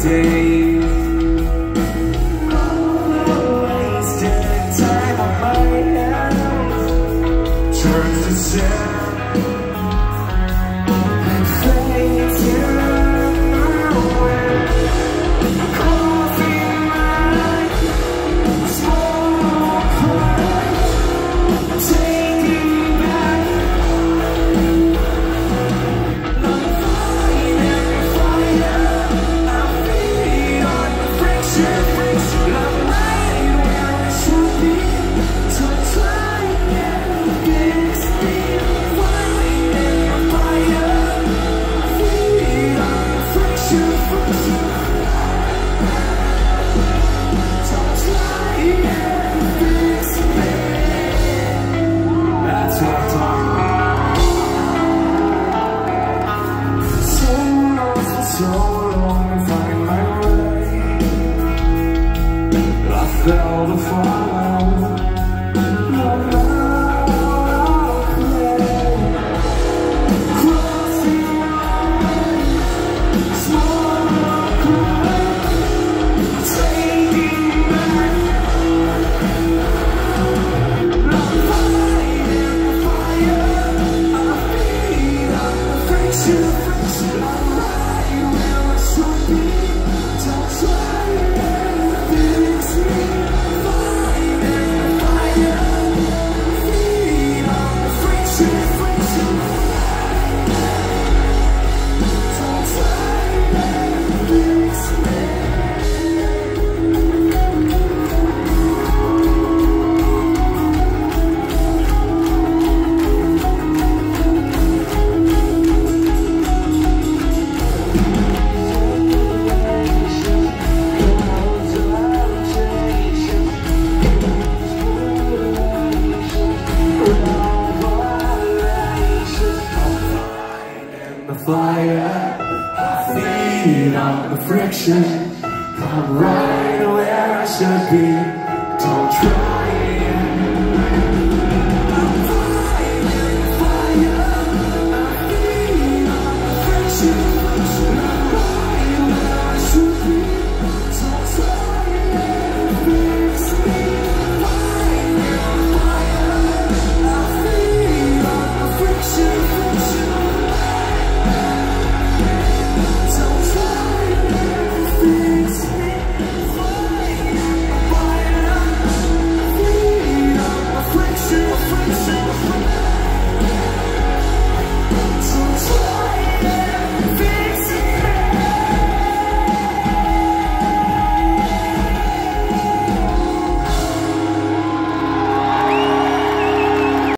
days. Wasted time on my hands turns to sand and fades in my way. Coffee in my small price, taking back. I'm fighting the fire, I'm feeding on the friction. I'm right where I should be, so try and fix me. Fighting the fire, feeding on the friction. So try and fix me. That's what I'm talking about. So lost for so long to find my way. I fell to follow the love play. Crossing lines, small cries, taking back. I'm fighting the fire, I'm feeding on the friction. I'm right where I should be, don't try and fix me. Fighting the fire, feed on the friction. Don't try and fix me. The fire, I feed on the friction. I'm right where I should be. Don't try.